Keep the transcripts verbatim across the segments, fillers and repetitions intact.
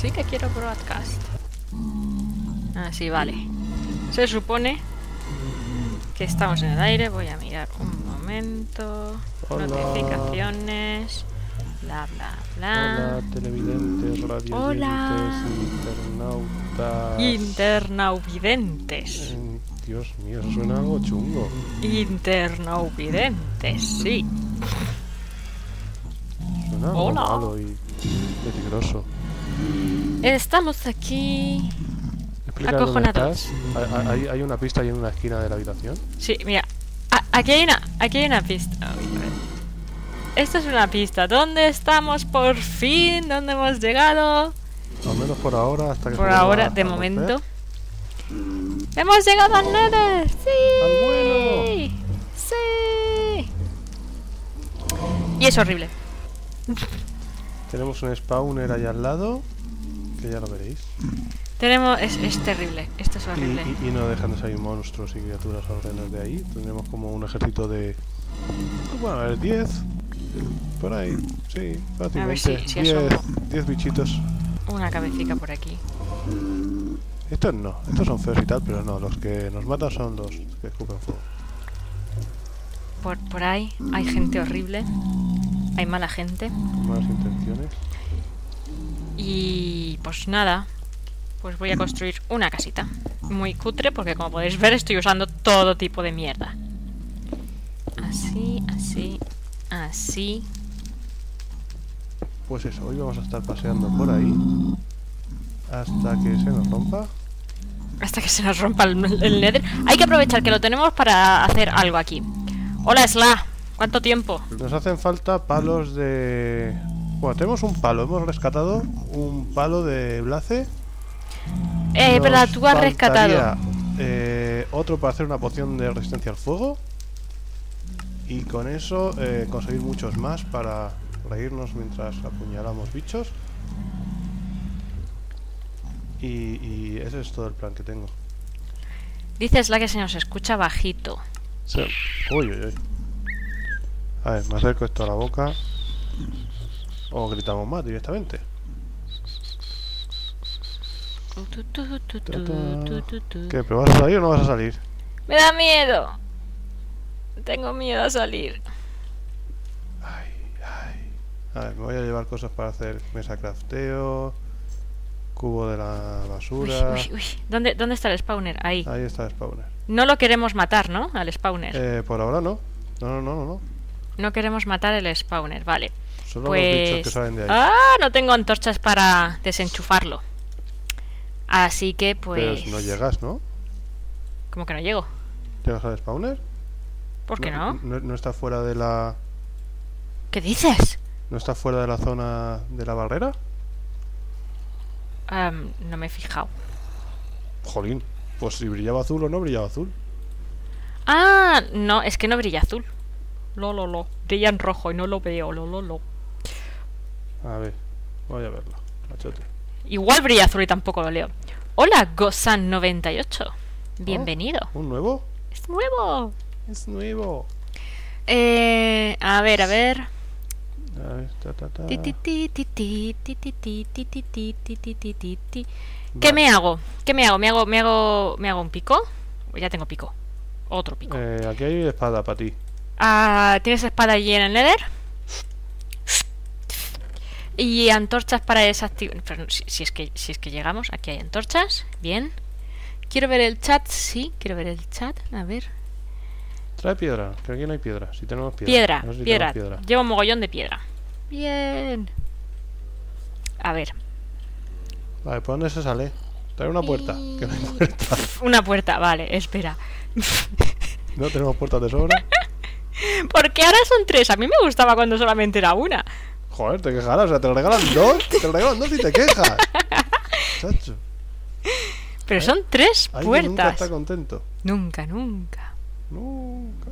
sí que quiero broadcast. Ah, sí, vale. Se supone que estamos en el aire. Voy a mirar un momento. Hola. Notificaciones. Bla, bla, bla. Hola, televidentes, radioyentes, Hola. internautas. Internauvidentes. Eh, Dios mío, eso suena algo chungo. Internauvidentes, sí. Suena algo Hola. malo y peligroso. Estamos aquí. Explica dónde Acojonados. estás. ¿Hay, hay, hay una pista ahí en una esquina de la habitación? Sí, mira. A- aquí hay una, aquí hay una pista. Uy, a ver. Esto es una pista. ¿Dónde estamos por fin? ¿Dónde hemos llegado? Al menos por ahora, hasta que Por se ahora, vuelva de a momento. romper. ¡Hemos llegado al Nether! ¡Sí! ¡Al vuelo! ¡Sí! Y es horrible. Tenemos un spawner ahí al lado, que ya lo veréis. Tenemos... Es, es terrible. Esto es Y, horrible. y, y no dejan de salir monstruos y criaturas alrededor de ahí. Tendremos como un ejército de... Bueno, a ver, diez. Por ahí, sí, fácilmente. si- si diez, asomo. diez bichitos. Una cabecita por aquí. Estos no, estos son feos y tal, pero no, los que nos matan son los que escupen fuego. Por, por ahí hay gente horrible. Hay mala gente. Con malas intenciones. Y pues nada, pues voy a construir una casita. Muy cutre porque como podéis ver estoy usando todo tipo de mierda. Así, así, así. Pues eso, hoy vamos a estar paseando por ahí hasta que se nos rompa. Hasta que se nos rompa el, el Nether. Hay que aprovechar que lo tenemos para hacer algo aquí. Hola, Sla. ¿Cuánto tiempo? Nos hacen falta palos de... Bueno, tenemos un palo, hemos rescatado un palo de Blaze. Eh, Nos verdad, tú has rescatado. faltaría, eh, otro para hacer una poción de resistencia al fuego. Y con eso eh, conseguir muchos más para reírnos mientras apuñalamos bichos. Y, y ese es todo el plan que tengo. Dices la que se nos escucha bajito. Sí. Uy, uy, uy. A ver, me acerco esto a la boca. O gritamos más directamente. ¿Qué? ¿Pero vas a salir o no vas a salir? Me da miedo. Tengo miedo a salir. Ay, ay. A ver, me voy a llevar cosas para hacer mesa crafteo. Cubo de la Uy, basura. uy, uy. ¿Dónde, ¿Dónde está el spawner? Ahí. Ahí está el spawner. No lo queremos matar, ¿no? Al spawner. Eh, por ahora no. No, no, no, no, no. No queremos matar el spawner, vale. Solo los bichos que Pues... salen de ahí. Ah, no tengo antorchas para desenchufarlo. Así que pues... Pero no llegas, ¿no? ¿Cómo que no llego? ¿Llegas al spawner? ¿Por qué no? No, no está fuera de la... ¿Qué dices? ¿No está fuera de la zona de la barrera? Am, no me he fijado. Jolín. Pues si brillaba azul o no brillaba azul. Ah, no, es que no brilla azul. Lo, lo, lo. Brilla en rojo y no lo veo. Lo, lo, lo. A ver, voy a verlo. Machote. Igual brilla azul y tampoco lo leo. Hola, Gozan noventa y ocho. Bienvenido. Oh, ¿un nuevo? Es nuevo. Es nuevo. Eh, a ver, a ver. A ver, ta, ta, ta. Ti, ti, ti, ti, ti, ti, ti, ti, ti, ti, ti, ti, ti, ti, ti, ti. Vale. ¿Qué me hago? ¿Qué me hago? ¿Me hago, me hago, me hago un pico? Ya tengo pico. Otro pico. Eh, aquí hay espada para ti. Ah, ¿tienes espada allí en el Nether? Y antorchas para desactivar. Pero si, si es que si es que llegamos, aquí hay antorchas. Bien. Quiero ver el chat. Sí, quiero ver el chat. A ver. Trae piedra, que aquí no hay piedra. Si tenemos piedra. Piedra, No sé si piedra. tenemos piedra. Llevo un mogollón de piedra. Bien. A ver. Vale, ¿por dónde se sale? Trae una puerta, que no hay puerta. Una puerta, vale, espera. No tenemos puertas de sobra. Porque ahora son tres. A mí me gustaba cuando solamente era una. Joder, te quejarás, o sea, te regalan dos, te regalan dos y te quejas. Chacho. Pero son tres Alguien puertas. nunca está contento. Nunca, nunca. Nunca.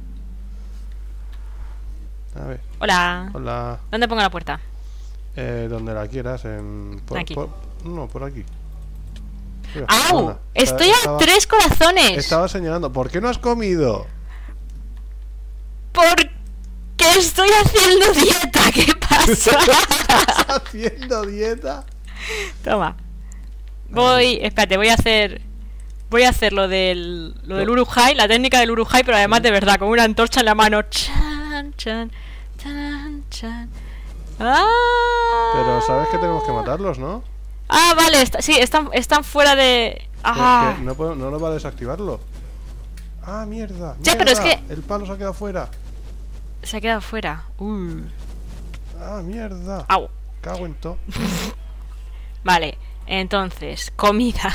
A ver, Hola. hola. ¿Dónde pongo la puerta? Eh, donde la quieras, en... Por, Aquí. por- no, por aquí. Mira, ¡Au! perdona. Estoy Estaba- a tres corazones. Estaba señalando, ¿por qué no has comido? Porque estoy haciendo dieta. ¿Qué pasa? ¿Estás haciendo dieta? Toma. Voy, espérate, voy a hacer Voy a hacer lo del Lo del Urujai, la técnica del Urujai, pero además de verdad, con una antorcha en la mano. Chan, chan, chan, chan. ¡Ah! Pero sabes que tenemos que matarlos, ¿no? Ah, vale, está, sí, están, están fuera de... Ah. Que, que no, puedo, no nos va a desactivarlo. Ah, mierda, Ya, mierda. pero es que... El palo se ha quedado fuera. Se ha quedado fuera. Uh. Ah, mierda. Au. Cago en todo. Vale, entonces, comida.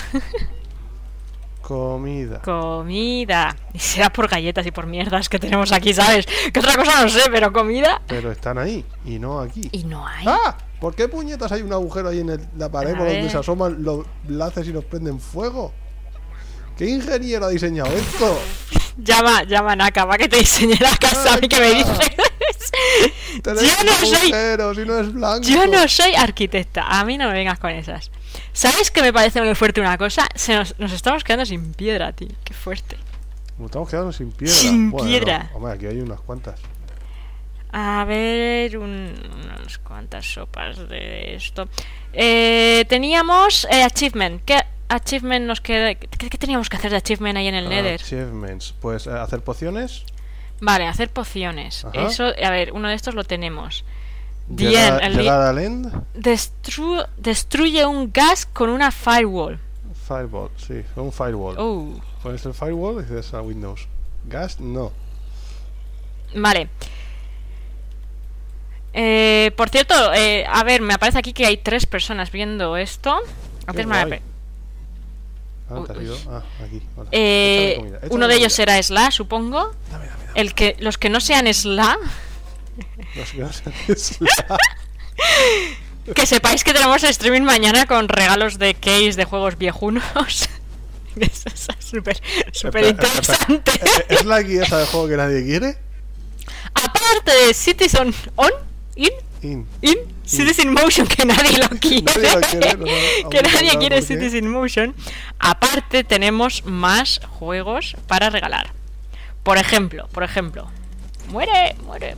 Comida. Comida. Y será por galletas y por mierdas que tenemos aquí, ¿sabes? Que otra cosa no sé, pero comida. Pero están ahí y no aquí. Y no hay. ¡Ah! ¿Por qué puñetas hay un agujero ahí en el- la pared A por donde ver. se asoman los laces y nos prenden fuego? ¿Qué ingeniero ha diseñado esto? Llama, llama a Naka, va que te diseñe la casa. ¿A mí que me dices? Tenéis Yo no soy... agujeros y no es blanco. Yo no soy arquitecta, a mí no me vengas con esas. ¿Sabes que me parece muy fuerte una cosa? Se nos, nos estamos quedando sin piedra, tío. Qué fuerte. Nos estamos quedando sin piedra. Sin Bueno, piedra. no. Hombre, aquí hay unas cuantas. A ver, un- unas cuantas sopas de esto. Eh, teníamos eh, achievement. ¿Qué achievement nos queda? ¿Qué, qué teníamos que hacer de achievement ahí en el Nether? Achievements. Pues eh, hacer pociones. Vale, hacer pociones. Ajá. Eso, a ver, uno de estos lo tenemos. Bien, Llegar, el li- llegar al end. Destru- destruye un gas con una firewall. Firewall, sí, un firewall. Oh, Pones el firewall y dices a Windows. Gas, no. vale. Eh, por cierto, eh, a ver, me aparece aquí que hay tres personas viendo esto. Antes me guay. ape- Ah, ¿te has Uy, ido? uy. Ah, aquí. Hola. Eh, Échale comida, échale uno de ellos comida. será Sla, supongo. Dame, dame, dame. El que, los que no sean Sla, Los que no sean Isla. que sepáis que tenemos streaming mañana con regalos de case de juegos viejunos. Eso es súper, súper Espera, interesante. espera. ¿Es- ¿Es la guía esa de juego que nadie quiere? Aparte de Citizen On, In, In. In, Citizen Motion, que nadie lo quiere. Nadie lo quiere, no, no, que aún no nadie sabe quiere por qué. Citizen Motion. Aparte tenemos más juegos para regalar. Por ejemplo, por ejemplo. Muere, muere.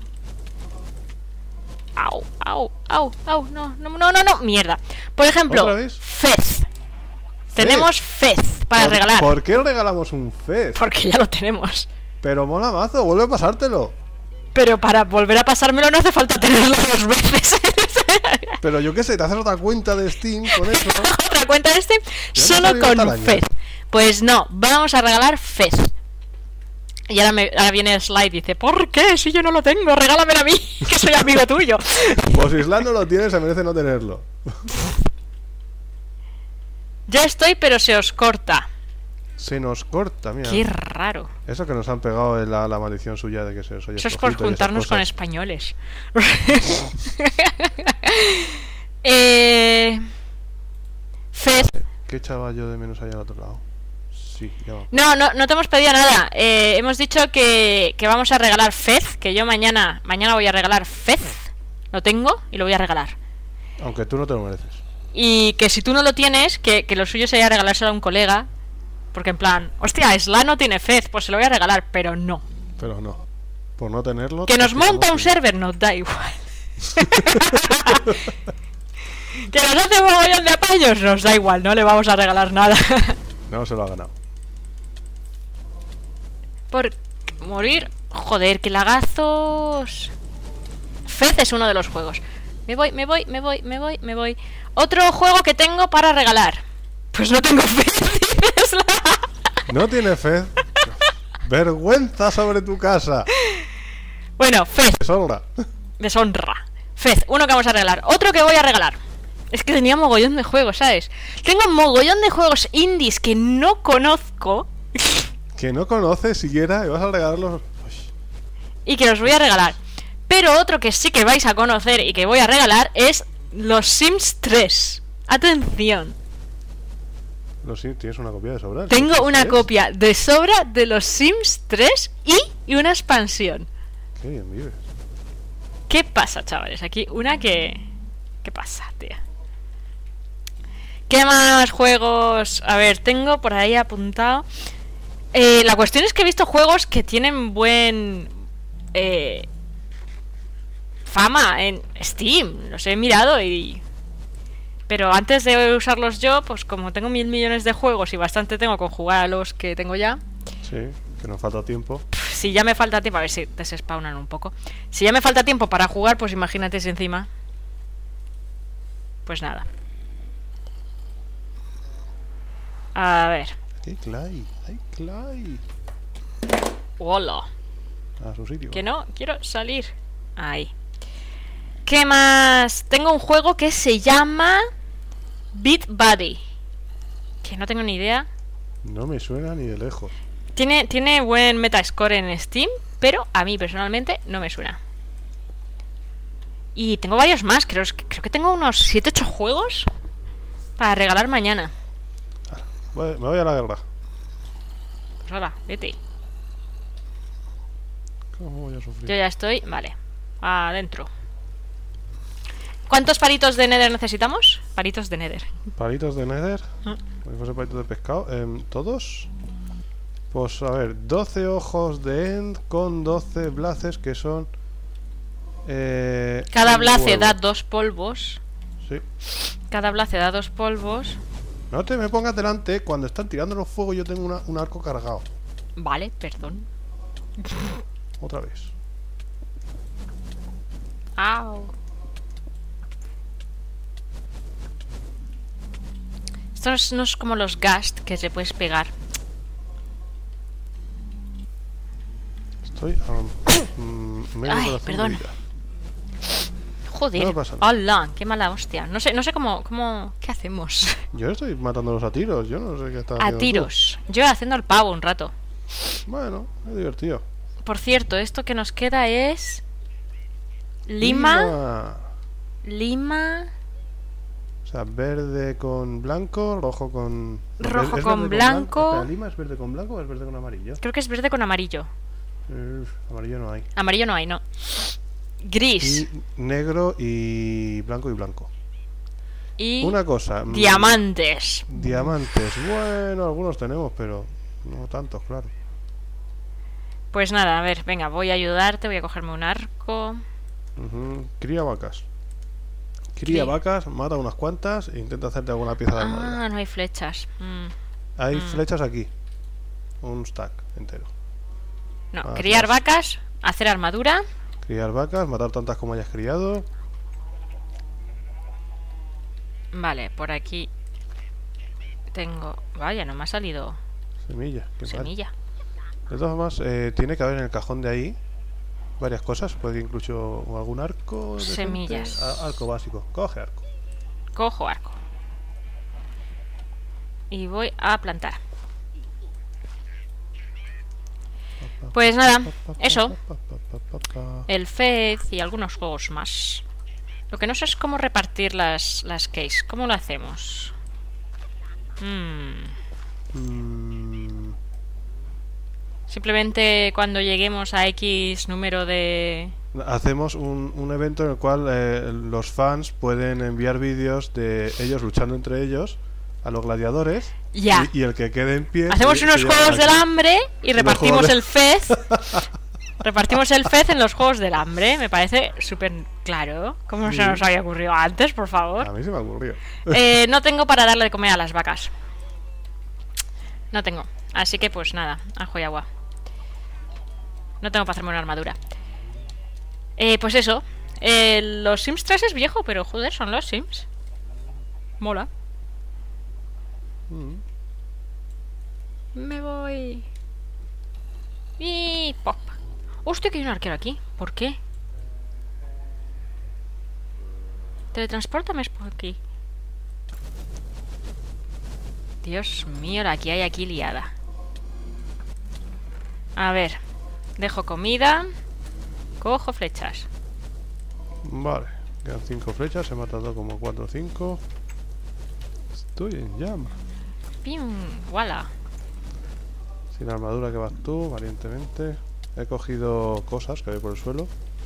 Au, au, au, au, no, no, no, no, no, mierda. Por ejemplo, ¿Otra vez? Fez. Tenemos Fez para ¿Por- regalar. ¿Por qué regalamos un Fez? Porque ya lo tenemos. Pero mola mazo, vuelve a pasártelo. Pero para volver a pasármelo no hace falta tenerlo dos veces. Pero yo qué sé, te haces otra cuenta de Steam con eso. Otra cuenta de Steam Ya me solo salió con hasta el Fez. año. Pues no, vamos a regalar Fez. Y ahora, me, ahora viene Slide y dice, ¿por qué? Si yo no lo tengo, regálamelo a mí, que soy amigo tuyo. Pues si Isla no lo tiene, se merece no tenerlo. Ya estoy, pero se os corta. Se nos corta, mira. Qué raro. Eso que nos han pegado en la, la maldición suya de que se os oye Eso es por flojito y esas juntarnos con cosas. españoles. eh... Fez. ¿Qué echaba yo de menos allá al otro lado? Sí, ya va. No, no, no te hemos pedido nada. Eh, hemos dicho que, que vamos a regalar Fez. Que yo mañana, mañana voy a regalar Fez. Lo tengo y lo voy a regalar. Aunque tú no te lo mereces. Y que si tú no lo tienes, que, que lo suyo sería regalárselo a un colega. Porque en plan, hostia, Sla no tiene Fez, pues se lo voy a regalar, pero no. Pero no. Por no tenerlo. Que te nos monta un quitamos server, nos da igual. Que nos hace un mogollón de apaños, nos da igual, no le vamos a regalar nada. un- No se lo ha ganado. Por morir. Joder, qué lagazos. Fez es uno de los juegos. Me voy, me voy, me voy, me voy, me voy. Otro juego que tengo para regalar. Pues no tengo Fez. dices la- No tiene fe. Vergüenza sobre tu casa. Bueno, Fez. Deshonra. Deshonra. Fez, uno que vamos a regalar. Otro que voy a regalar. Es que tenía mogollón de juegos, ¿sabes? Tengo mogollón de juegos indies que no conozco Que no conoces siquiera y vas a regalarlos. Uy, y que os voy a regalar. Pero otro que sí que vais a conocer y que voy a regalar es los Sims tres. Atención. no, sí, tienes una copia de sobra. Tengo una ¿Sí? copia de sobra de los Sims tres y, y una expansión. Qué bien vives. ¿Qué pasa, chavales? Aquí una que... ¿Qué pasa, tía? ¿Qué más juegos? A ver, tengo por ahí apuntado... Eh, la cuestión es que he visto juegos que tienen buen... Eh, fama en Steam. Los he mirado y... Pero antes de usarlos yo, pues como tengo mil millones de juegos y bastante tengo con jugar a los que tengo ya. Sí, que nos falta tiempo. Si ya me falta tiempo, a ver si desespawnan un poco. Si ya me falta tiempo para jugar, pues imagínate si encima. Pues nada. A ver. ¡Ay, Clay! ¡Ay, Clay! Hola. A su sitio. Que no, quiero salir. Ahí. ¿Qué más? Tengo un juego que se llama Beat Buddy. Que no tengo ni idea. No me suena ni de lejos. Tiene, tiene buen metascore en Steam, pero a mí personalmente no me suena. Y tengo varios más, creo, creo que tengo unos siete ocho juegos para regalar mañana. Voy- me voy a la guerra. Pues hola, vete. ¿Cómo voy a sufrir? Yo ya estoy, vale. Adentro. ¿Cuántos palitos de Nether necesitamos? Palitos de Nether. Palitos de Nether. Mm. Como si fuese palitos de pescado. Em, ¿Todos? Pues a ver, doce ojos de End con doce blaces que son... Eh, Cada un blace huevo. da dos polvos. Sí. Cada blace da dos polvos. No te me pongas delante. Cuando están tirando los fuegos yo tengo una- un arco cargado. Vale, perdón. Otra vez. Au. Esto no es, no es como los Gast que se puedes pegar. Estoy a mm, medio Ay, corazón de perdón. vida. Joder. No pasa nada. Hola, qué mala hostia. No sé, no sé cómo, cómo. ¿Qué hacemos? Yo estoy matándolos a tiros. Yo no sé qué está A haciendo tú. tiros. Yo haciendo el pavo un rato. Bueno, es divertido. Por cierto, esto que nos queda es. Lima. Lima. Lima. O sea, verde con blanco, rojo con... Rojo ¿Es con verde blanco. Espera, ¿Lima es verde con blanco o es verde con amarillo? Creo que es verde con amarillo. Eh, amarillo no hay. Amarillo no hay, no. Gris. Y negro y blanco y blanco. Y. Una cosa. mm, Diamantes. Diamantes. Bueno, algunos tenemos, pero no tantos, claro. Pues nada, a ver, venga, voy a ayudarte. Voy a cogerme un arco. Ujú. Cría vacas. Cría Cría- vacas, mata unas cuantas e intenta hacerte alguna pieza de armadura. Ah, no hay flechas. Mm. Hay mm. flechas aquí. Un stack entero. No, Ah, criar flechas. vacas, hacer armadura. Criar vacas, matar tantas como hayas criado. Vale, por aquí tengo. Vaya, no me ha salido Semilla. Qué mal. semilla. De todas formas, eh, tiene que haber en el cajón de ahí varias cosas. Puede que incluso algún arco. decente. Semillas. A- arco básico. Coge arco. Cojo arco. Y voy a plantar. Pues nada, eso. El Fez y algunos juegos más. Lo que no sé es cómo repartir las, las keys. ¿Cómo lo hacemos? Mm. Mm, Simplemente cuando lleguemos a X número de... hacemos un, un evento en el cual eh, los fans pueden enviar vídeos de ellos luchando entre ellos a los gladiadores. Ya. Y, y el que quede en pie. Hacemos se- unos se lleva juegos la- del hambre y Los repartimos juegos de- el Fez. Repartimos el Fez en los juegos del hambre. Me parece súper claro. ¿Cómo no se Sí. nos había ocurrido antes, por favor? A mí se me ocurrió. Eh, no tengo para darle de comer a las vacas. No tengo. Así que pues nada, ajo y agua. No tengo para hacerme una armadura. Eh, pues eso. Eh, los Sims tres es viejo, pero joder, son los Sims. Mola. Mm. Me voy. Y pop. Hostia, que hay un arquero aquí. ¿Por qué? Teletranspórtame por aquí. Dios mío, la que hay aquí liada. A ver. Dejo comida. Cojo flechas. Vale, quedan cinco flechas, he matado como cuatro o cinco. Estoy en llama. ¡Pim! ¡Wala! Sin armadura que vas tú, valientemente. He cogido cosas que hay por el suelo.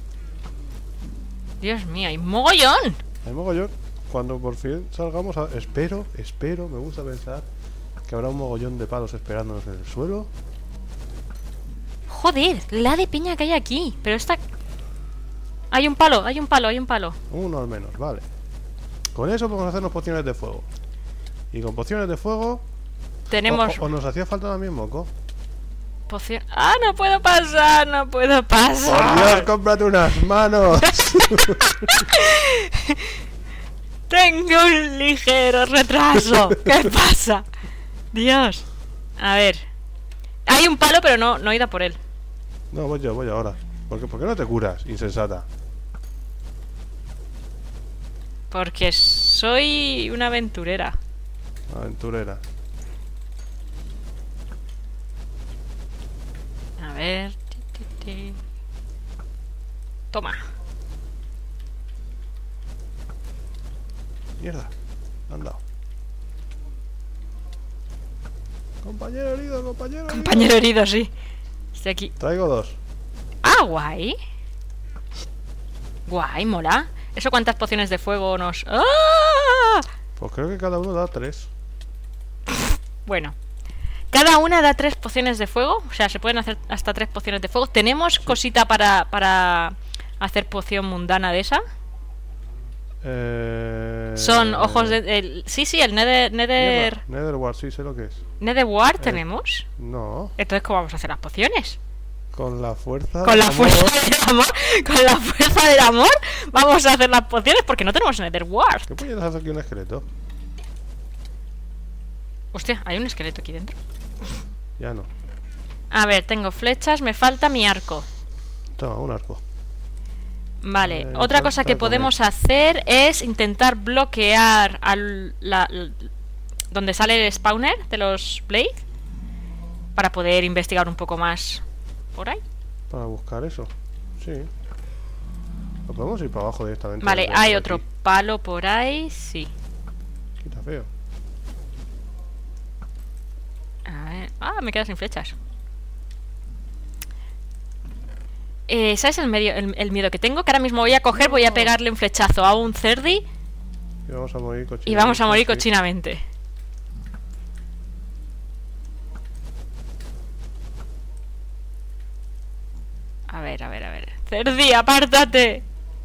Dios mío, hay mogollón. Hay mogollón. Cuando por fin salgamos a... Espero, espero, me gusta pensar que habrá un mogollón de palos esperándonos en el suelo. Joder, la de piña que hay aquí. Pero esta... Hay un palo, hay un palo, hay un palo. Uno al menos, vale. Con eso podemos hacernos pociones de fuego. Y con pociones de fuego... Tenemos... O, o, o nos hacía falta también moco. Poción... ¡Ah, no puedo pasar! ¡No puedo pasar! ¡Por Dios, cómprate unas manos! Tengo un ligero retraso. ¿Qué pasa? Dios. A ver. Hay un palo, pero no, no he ido a por él. No, voy yo, voy ahora. ¿Por qué, ¿Por qué no te curas, insensata? Porque soy una aventurera. Aventurera. A ver. Ti, ti, ti. Toma. Mierda. Me han dado. Compañero herido, compañero herido. Compañero herido, sí. Estoy aquí. Traigo dos. Ah, guay. Guay, mola. ¿Eso cuántas pociones de fuego nos...? ¡Ah! Pues creo que cada uno da tres. Bueno. Cada una da tres pociones de fuego. O sea, se pueden hacer hasta tres pociones de fuego. ¿Tenemos cosita para, para hacer poción mundana de esa? Eh... Son ojos de... El, sí, sí, el Nether... Nether... Mierda, Netherward, sí sé lo que es. ¿Nether Ward Eh, tenemos? No. Entonces, ¿cómo vamos a hacer las pociones? Con la fuerza... Con la del fuerza amor. del amor. Con la fuerza del amor vamos a hacer las pociones porque no tenemos Nether Ward. ¿Qué puñetas hace aquí un esqueleto? Hostia, hay un esqueleto aquí dentro. Ya no. A ver, tengo flechas, me falta mi arco. Toma, un arco. Vale, Eh, otra falta cosa que comer. podemos hacer es intentar bloquear al, la, la- donde sale el spawner de los Blade para poder investigar un poco más por ahí. Para buscar eso. Sí. Lo podemos ir para abajo directamente. Vale, desde hay aquí. otro palo por ahí, sí. Quita feo. A ver, ah, me quedo sin flechas. Eh, ¿Sabes el, medio, el, el miedo que tengo? Que ahora mismo voy a coger, voy a pegarle un flechazo a un cerdi Y vamos a morir cochinamente. y vamos a morir sí. cochinamente. A ver, a ver, a ver. Cerdi, apártate.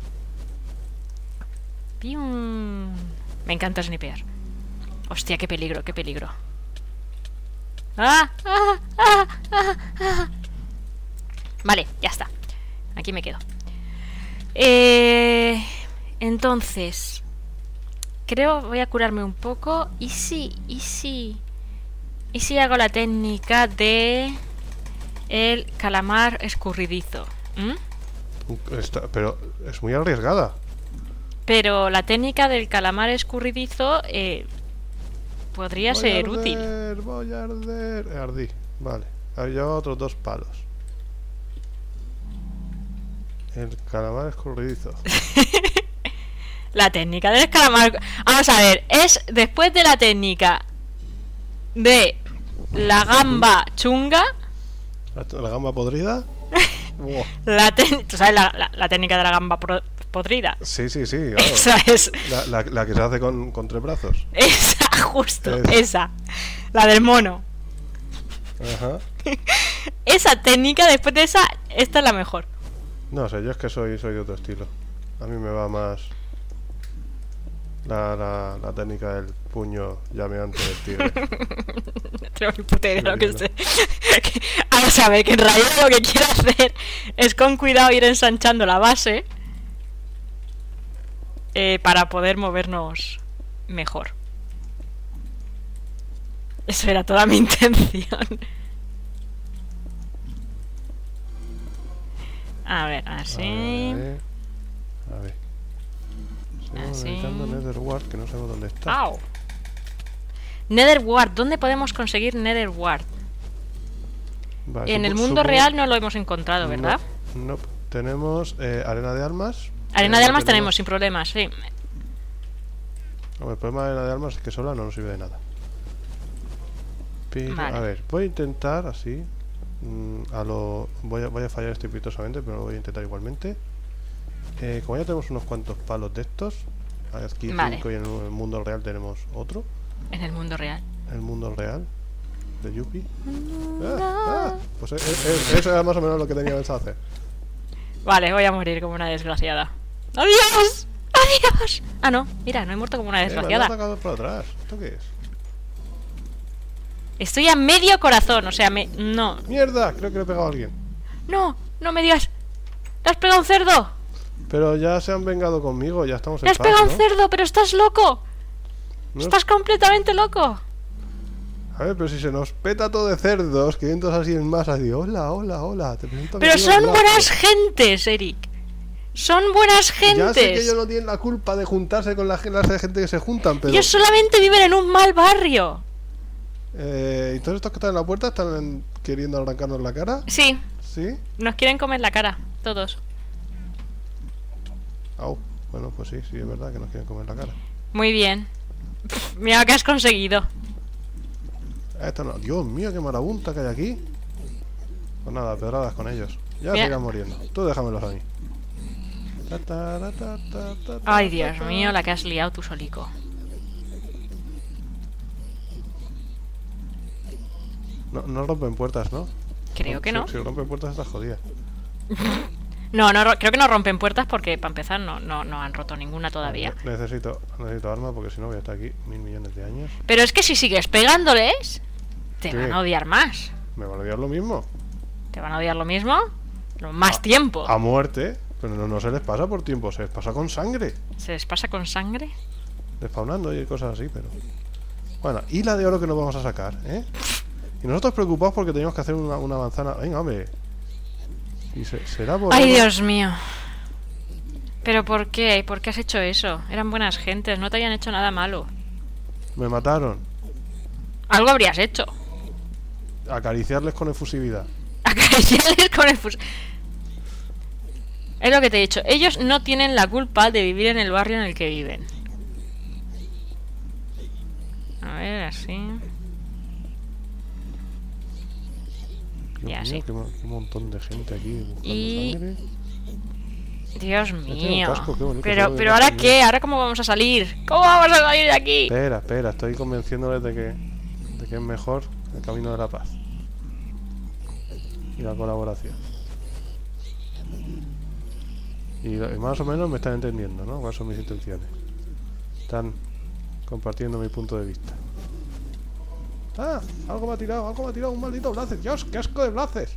Pium. Me encanta snipear. Hostia, qué peligro, qué peligro. ¡Ah! ¡Ah! ¡Ah! ¡Ah! ¡Ah! Vale, ya está. Aquí me quedo. Eh, entonces, creo voy a curarme un poco. ¿Y si, y si, y si hago la técnica de el calamar escurridizo? ¿Mm? Está- pero es muy arriesgada. Pero la técnica del calamar escurridizo eh, podría Voy ser a útil. arder, Voy a arder. Eh, Ardí. Vale. Ahora llevo otros dos palos. El calamar escurridizo. La técnica del calamar. Vamos a ver, es después de la técnica de la gamba chunga, La, la gamba podrida. Buah. la ten- ¿tú sabes la, la- la técnica de la gamba pro- podrida? Sí, sí, sí. Claro. Esa es. La, la- la que se hace con, con tres brazos. Esa, justo, Esa. esa. La del mono. Ajá. Esa técnica, después de esa, esta es la mejor. No sé, yo es que soy, soy de otro estilo. A mí me va más la, la, la técnica del puño llameante del tigre. No tengo ni puta idea de lo que Sí, sé. Vamos a ver, que en realidad lo que quiero hacer es con cuidado ir ensanchando la base eh, para poder movernos mejor. Eso era toda mi intención. A ver, así. A ver. A ver. Seguimos Así. necesitando Netherward, que no sabemos dónde está. ¡Au! Nether Ward. ¿Dónde podemos conseguir Nether Ward? Vale, En supo- el mundo supongo- real no lo hemos encontrado, ¿verdad? No, no. Tenemos eh, arena de almas. Arena Eh, de no almas tenemos sin problemas, sí. Hombre, el problema de arena de almas es que sola no nos sirve de nada. Pero, Vale. a ver, voy a intentar así. mm, a lo voy a, voy a fallar estrepitosamente, pero lo voy a intentar igualmente. Eh, como ya tenemos unos cuantos palos de estos, aquí Vale. cinco y en el mundo real tenemos otro. En el mundo real. El mundo real de Yuppie. Ah, ah, pues e- e- eso era más o menos lo que tenía pensado hacer. Vale, voy a morir como una desgraciada. ¡Adiós! ¡Adiós! ¡Adiós! Ah, no, mira, no he muerto como una Eh, me han desgraciada. atacado por atrás. ¿Esto qué es? Estoy a medio corazón, o sea, me... No, ¡Mierda! Creo que le he pegado a alguien. no, no me digas. ¿Le has pegado a un cerdo? Pero ya se han vengado conmigo, ya estamos en ¡Le has paz, pegado a un ¿no? cerdo, pero estás loco! No- ¡Estás completamente loco! A ver, pero si se nos peta todo de cerdos, que entras así en masa, y digo, hola, hola, hola, te presento a mi Pero tío son Blas. buenas gentes, Eric. Son buenas Ya sé que gentes. ellos no tienen la culpa de juntarse con la clase de gente que se juntan, pero... Ellos solamente viven en un mal barrio. Eh, ¿y todos estos que están en la puerta están queriendo arrancarnos la cara? Sí, ¿Sí? nos quieren comer la cara, todos. Au. Bueno, pues sí, sí, es verdad que nos quieren comer la cara. Muy bien. Pff, mira lo que has conseguido. Esto no... Dios mío, qué marabunta que hay aquí. Pues nada, pedradas con ellos. Ya Mira. se irán muriendo. Tú déjamelos a mí. Ta, ta, ta, ta, ta, ta, Ay, ta, Dios ta. mío, la que has liado tú solico. No, no rompen puertas, ¿no? Creo que Si- no. Si rompen puertas estás jodida. No, no, ro- creo que no rompen puertas porque, para empezar, no, no, no han roto ninguna todavía. Ne- Necesito, necesito arma porque si no voy a estar aquí mil millones de años. Pero es que si sigues pegándoles, te ¿Qué? van a odiar más. Me van a odiar lo mismo. ¿Te van a odiar lo mismo? Lo más tiempo. A muerte. Pero no, no se les pasa por tiempo, se les pasa con sangre. ¿Se les pasa con sangre? Despawnando y cosas así, pero... Bueno, y la de oro que nos vamos a sacar, ¿eh? Y nosotros preocupados porque teníamos que hacer una, una manzana... Venga, hombre. Y se- será por... Ay, oro? Dios mío. ¿Pero por qué? ¿Por qué has hecho eso? Eran buenas gentes, no te habían hecho nada malo. Me mataron. Algo habrías hecho. Acariciarles con efusividad. Acariciarles con el fus... Es lo que te he dicho. Ellos no tienen la culpa de vivir en el barrio en el que viven. A ver, así. Dios Ya, mío, sí. qué, mo- qué montón de gente aquí buscando Y- sangre. Dios tiene un mío. casco, qué bonito, Pero, se ve pero bien ahora también. qué, ahora cómo vamos a salir. ¿Cómo vamos a salir de aquí? Espera, espera, estoy convenciéndoles de que, de que es mejor el camino de la paz. Y la colaboración. Y, y más o menos me están entendiendo, ¿no? ¿Cuáles son mis intenciones? Están compartiendo mi punto de vista. ¡Ah! Algo me ha tirado, algo me ha tirado un maldito Blazer. ¡Dios, qué asco de Blazer!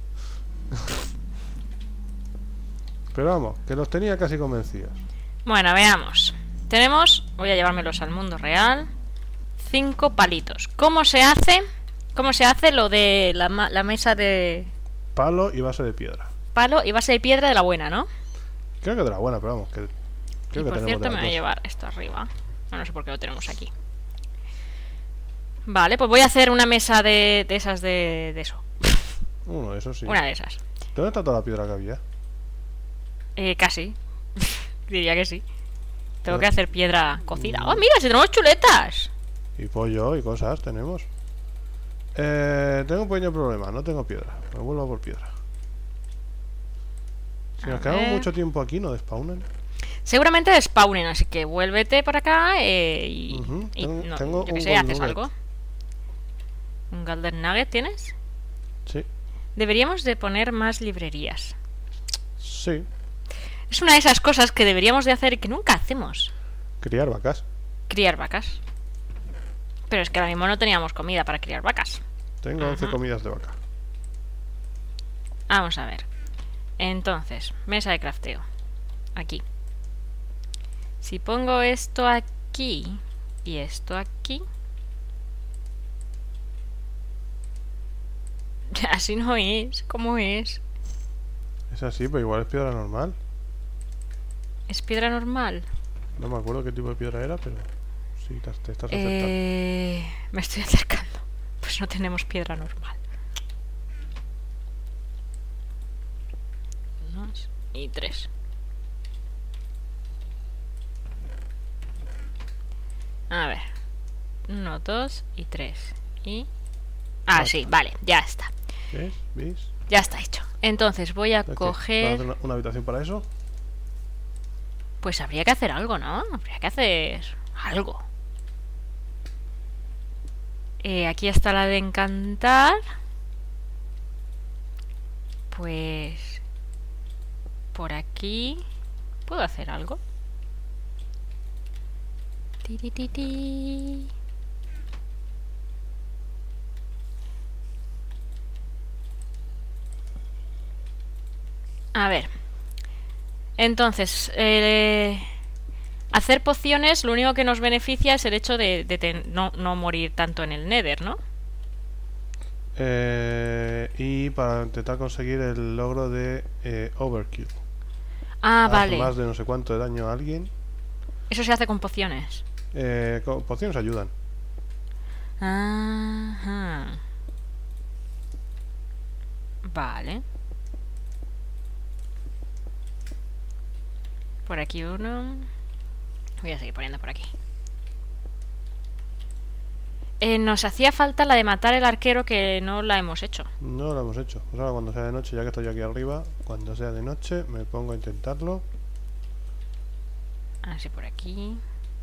Pero vamos, que los tenía casi convencidos. Bueno, veamos. Tenemos, voy a llevármelos al mundo real. Cinco palitos. ¿Cómo se hace? ¿Cómo se hace lo de la, ma- la mesa de Palo y base de piedra. palo y base de piedra de la buena, ¿no? Creo que de la buena, pero vamos, que creo Y que por tenemos cierto, de me las voy a dos. llevar esto arriba. No, no sé por qué lo tenemos aquí. Vale, pues voy a hacer una mesa de, de esas de, de eso. Uno, eso sí. Una de esas. ¿Dónde está toda la piedra que había? Eh, casi. Diría que sí. Tengo Pero- que hacer piedra cocida. Mm. ¡Oh, mira! ¡Si tenemos chuletas! Y pollo y cosas tenemos. Eh, tengo un pequeño problema, no tengo piedra. Me vuelvo a por piedra. Si A nos quedamos ver. mucho tiempo aquí, ¿no despawnan? Seguramente despawnen, así que vuélvete para acá eh, y, Ujú, y tengo- no, tengo yo que un sé, gold haces nugget. algo. ¿Un Golden Nugget tienes? Sí. Deberíamos de poner más librerías. Sí. Es una de esas cosas que deberíamos de hacer y que nunca hacemos. Criar vacas. Criar vacas. Pero es que ahora mismo no teníamos comida para criar vacas. Tengo once Ajá. comidas de vaca. Vamos a ver. Entonces, mesa de crafteo. Aquí. Si pongo esto aquí y esto aquí... Así no es. ¿Cómo es? Es así, pero igual es piedra normal. ¿Es piedra normal? No me acuerdo qué tipo de piedra era, pero sí, te, te estás acercando. Eh, me estoy acercando. Pues no tenemos piedra normal. Dos y tres. A ver. Uno, dos y tres. Y... Ah, Ah, sí, está. vale, ya está. ¿Ves? ¿Ves? Ya está hecho. Entonces voy a ¿Qué? ¿Vas a coger... hacer una, una habitación para eso? Pues habría que hacer algo, ¿no? Habría que hacer algo. Eh, aquí está la de encantar. Pues... Por aquí... ¿Puedo hacer algo? Ti, ti, ti, ti. A ver. Entonces, eh, hacer pociones lo único que nos beneficia es el hecho de, de ten- no, no morir tanto en el Nether, ¿no? Eh, y para intentar conseguir el logro de eh, Overkill. Ah, Haz vale. más de no sé cuánto de daño a alguien. Eso se hace con pociones. Eh, co- pociones ayudan. Ajá. Vale. Por aquí uno. Voy a seguir poniendo por aquí. Eh, nos hacía falta la de matar el arquero, que no la hemos hecho. No lo hemos hecho. Pues ahora cuando sea de noche, ya que estoy aquí arriba, cuando sea de noche me pongo a intentarlo. Así por aquí.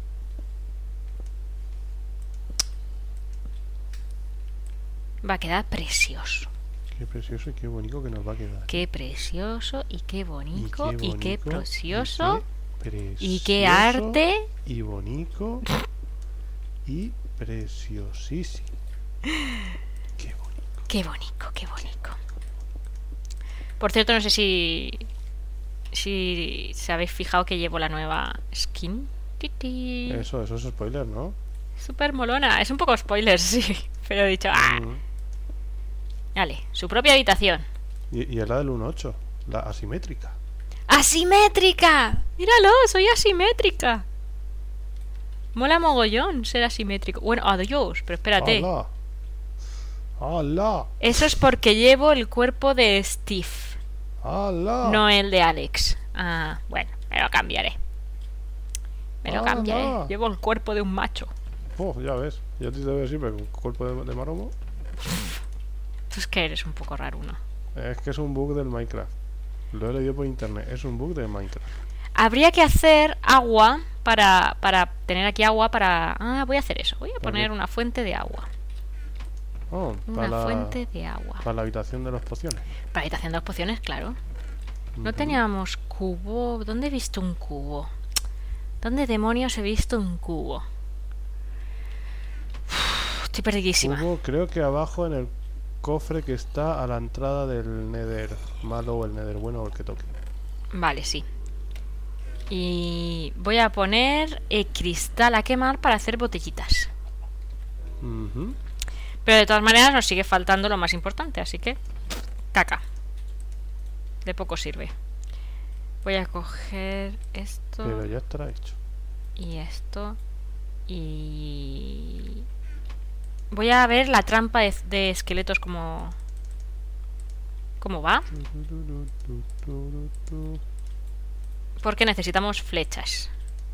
Va a quedar precioso. Qué precioso y qué bonito que nos va a quedar. Qué precioso y qué bonito y qué, bonito, precioso y qué y qué precioso arte. y bonito y preciosísimo. Qué bonito. Qué bonito, qué bonito. Por cierto, no sé si si se habéis fijado que llevo la nueva skin. Titi. Eso, eso es spoiler, ¿no? Súper molona. Es un poco spoiler, sí. Pero he dicho, ¡ah! Mm. Vale, su propia habitación. Y, y es la del uno punto ocho, la asimétrica. ¡Asimétrica! ¡Míralo! Soy asimétrica. Mola mogollón ser asimétrico. Bueno, adiós, pero espérate. ¡Hala! ¡Hala! Eso es porque llevo el cuerpo de Steve, ¡Hala! no el de Alex. Ah, bueno, me lo cambiaré. Me lo ¡Hala! cambiaré. Llevo el cuerpo de un macho. Oh, ya ves. Yo a ti te veo siempre con cuerpo de, de maromo. Tú es que eres un poco raro, ¿no? Es que es un bug del Minecraft. Lo he leído por internet. Es un bug de Minecraft. Habría que hacer agua para, para tener aquí agua para... Ah, voy a hacer eso. Voy a poner qué? una fuente de agua. Oh, Una para la, fuente de agua. para la habitación de las pociones. Para habitación de las pociones, claro. No Ujú. teníamos cubo. ¿Dónde he visto un cubo? ¿Dónde demonios he visto un cubo? Uf, estoy perdidísima. Cubo, creo que abajo en el cofre que está a la entrada del Nether malo o el Nether bueno o el que toque. Vale, sí. Y voy a poner eh, cristal a quemar para hacer botellitas. Ujú. Pero de todas maneras nos sigue faltando lo más importante, así que... Caca. De poco sirve. Voy a coger esto Pero ya estará hecho. y esto y... Voy a ver la trampa de, de esqueletos como... ¿Cómo va? Porque necesitamos flechas.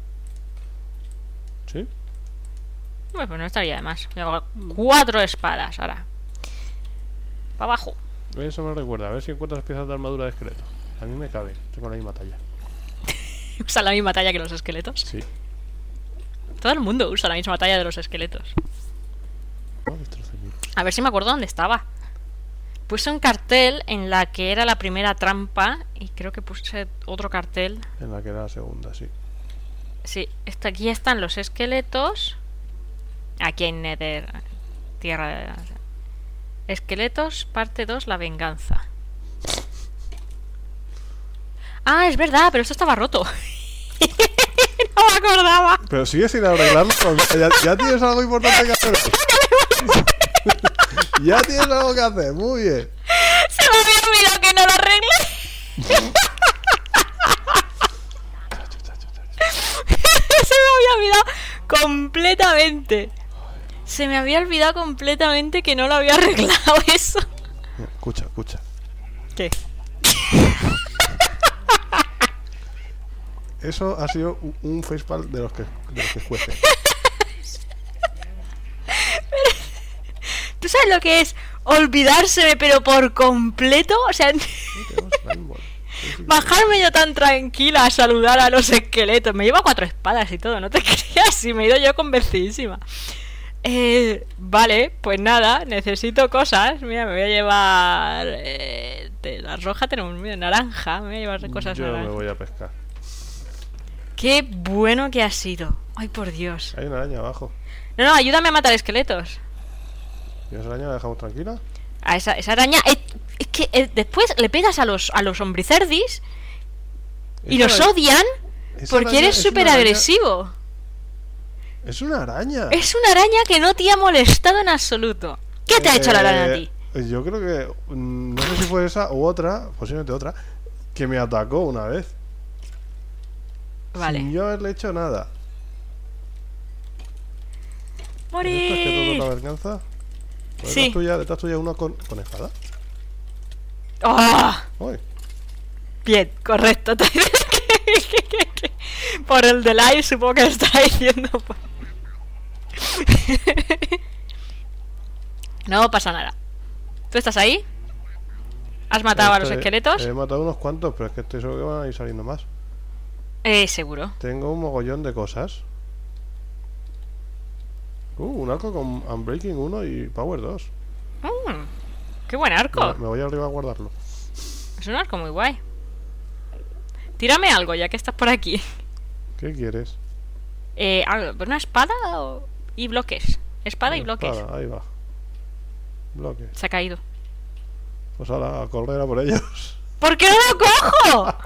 ¿Sí? Bueno, pues no estaría de más. Voy a coger cuatro espadas ahora. Para abajo. Eso me recuerda. A ver si encuentras piezas de armadura de esqueleto. A mí me cabe. Tengo la misma talla. Usa la misma talla que los esqueletos. Sí. Todo el mundo usa la misma talla de los esqueletos. Oh, destrocemientos. A ver si me acuerdo dónde estaba. Puse un cartel en la que era la primera trampa. Y creo que puse otro cartel. En la que era la segunda, sí. Sí, está, aquí están los esqueletos. Aquí hay Nether. Tierra de... Esqueletos, parte dos, la venganza. Ah, es verdad, pero esto estaba roto. No me acordaba. Pero sigue sin arreglarlo. Ya, ya tienes algo importante que hacer. Ya tienes algo que hacer. Muy bien. Se me había olvidado que no lo arreglé. Se me había olvidado completamente. Se me había olvidado completamente que no lo había arreglado eso. Mira, escucha, escucha. ¿Qué? Eso ha sido un, un facepalm de los que, de los que juecen. ¿Tú sabes lo que es olvidárseme pero por completo? O sea, bajarme yo tan tranquila a saludar a los esqueletos. Me llevo cuatro espadas y todo, no te creas. Y me he ido yo convencidísima. Eh, vale, pues nada, necesito cosas. Mira, me voy a llevar... Eh, de la roja tenemos, mira, naranja. Me voy a llevar cosas Yo naranjas. me voy a pescar. Qué bueno que ha sido. Ay, por Dios. Hay una araña abajo. No, no, ayúdame a matar esqueletos. ¿Y esa araña la dejamos tranquila? A esa, esa araña... Es, es que eh, después le pegas a los, a los hombricerdis y Esa los araña- odian esa porque araña eres es una súper araña- agresivo. Es una araña. Es una araña que no te ha molestado en absoluto. ¿Qué te ha hecho la araña a ti? Eh, Yo creo que... mm, No sé si fue esa u otra, posiblemente otra, que me atacó una vez. Vale. Sin yo haberle hecho nada. ¿Esto es que ¡Morir! todo la venganza? Pues Sí. Detrás tuya, detrás tuya uno con, con espada. ¡Ah! Uy, Bien, correcto. Por el delay supongo que está diciendo. No pasa nada. ¿Tú estás ahí? ¿Has matado a los Este, esqueletos? He matado unos cuantos, pero es que estoy seguro que van a ir saliendo más. Eh, seguro. Tengo un mogollón de cosas. Uh, un arco con Unbreaking uno y Power dos. Mm, ¡Qué buen arco! Me, me voy arriba a guardarlo. Es un arco muy guay. Tírame algo ya que estás por aquí. ¿Qué quieres? Eh, algo, ¿una espada o... y bloques? Espada y bloques. Espada, ahí va. Bloques. Se ha caído. Pues ahora a correr a por ellos. ¿Por qué no lo cojo?